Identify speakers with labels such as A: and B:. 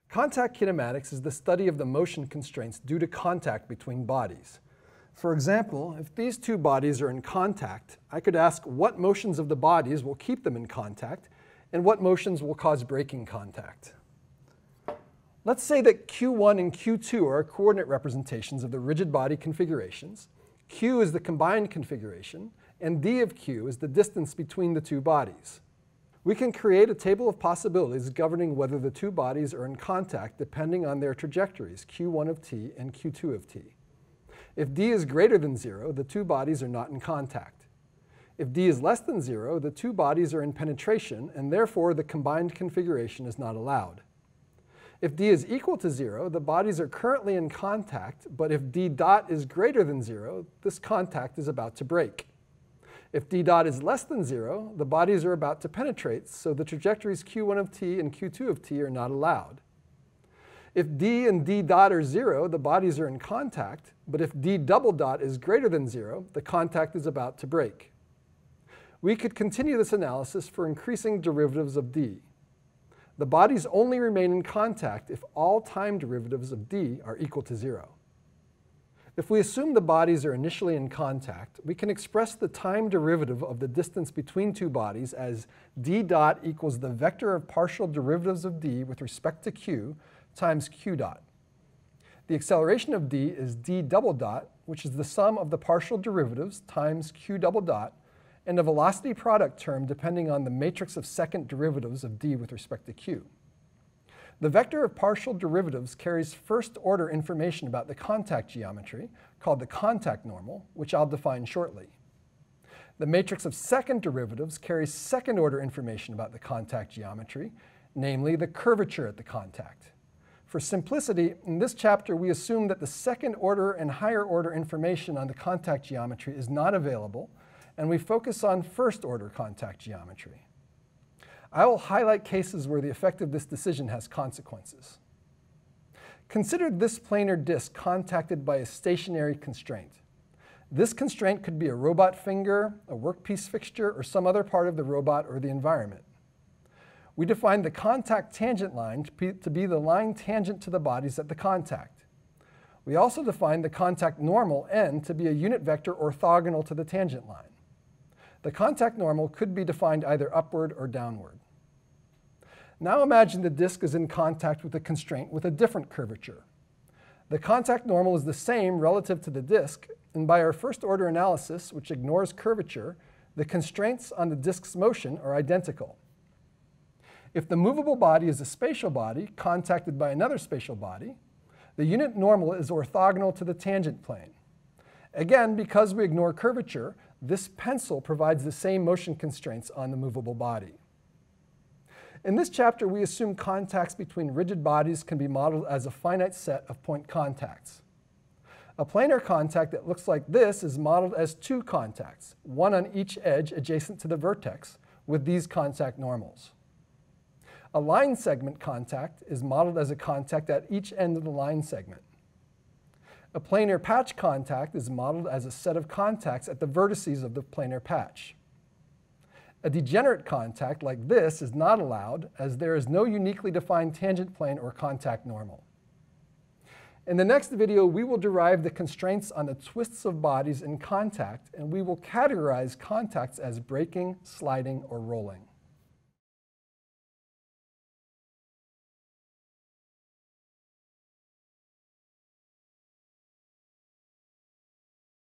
A: Contact kinematics is the study of the motion constraints due to contact between bodies. For example, if these two bodies are in contact, I could ask what motions of the bodies will keep them in contact and what motions will cause breaking contact. Let's say that Q1 and Q2 are coordinate representations of the rigid body configurations, Q is the combined configuration, and d of Q is the distance between the two bodies. We can create a table of possibilities governing whether the two bodies are in contact depending on their trajectories, Q1 of t and Q2 of t. If d is greater than 0, the two bodies are not in contact. If d is less than 0, the two bodies are in penetration, and therefore the combined configuration is not allowed. If d is equal to 0, the bodies are currently in contact, but if d dot is greater than 0, this contact is about to break. If d dot is less than 0, the bodies are about to penetrate, so the trajectories Q1 of t and Q2 of t are not allowed. If d and d dot are 0, the bodies are in contact, but if d double dot is greater than 0, the contact is about to break. We could continue this analysis for increasing derivatives of d. The bodies only remain in contact if all time derivatives of d are equal to 0. If we assume the bodies are initially in contact, we can express the time derivative of the distance between two bodies as d dot equals the vector of partial derivatives of d with respect to q times q dot. The acceleration of d is d double dot, which is the sum of the partial derivatives times q double dot, and a velocity product term depending on the matrix of second derivatives of d with respect to q. The vector of partial derivatives carries first-order information about the contact geometry, called the contact normal, which I'll define shortly. The matrix of second derivatives carries second-order information about the contact geometry, namely the curvature at the contact. For simplicity, in this chapter we assume that the second-order and higher-order information on the contact geometry is not available, and we focus on first-order contact geometry. I will highlight cases where the effect of this decision has consequences. Consider this planar disk contacted by a stationary constraint. This constraint could be a robot finger, a workpiece fixture, or some other part of the robot or the environment. We define the contact tangent line to be the line tangent to the bodies at the contact. We also define the contact normal, n, to be a unit vector orthogonal to the tangent line. The contact normal could be defined either upward or downward. Now imagine the disk is in contact with a constraint with a different curvature. The contact normal is the same relative to the disk, and by our first-order analysis, which ignores curvature, the constraints on the disk's motion are identical. If the movable body is a spatial body contacted by another spatial body, the unit normal is orthogonal to the tangent plane. Again, because we ignore curvature, this pencil provides the same motion constraints on the movable body. In this chapter, we assume contacts between rigid bodies can be modeled as a finite set of point contacts. A planar contact that looks like this is modeled as two contacts, one on each edge adjacent to the vertex, with these contact normals. A line segment contact is modeled as a contact at each end of the line segment. A planar patch contact is modeled as a set of contacts at the vertices of the planar patch. A degenerate contact like this is not allowed, as there is no uniquely defined tangent plane or contact normal. In the next video, we will derive the constraints on the twists of bodies in contact, and we will categorize contacts as breaking, sliding, or rolling.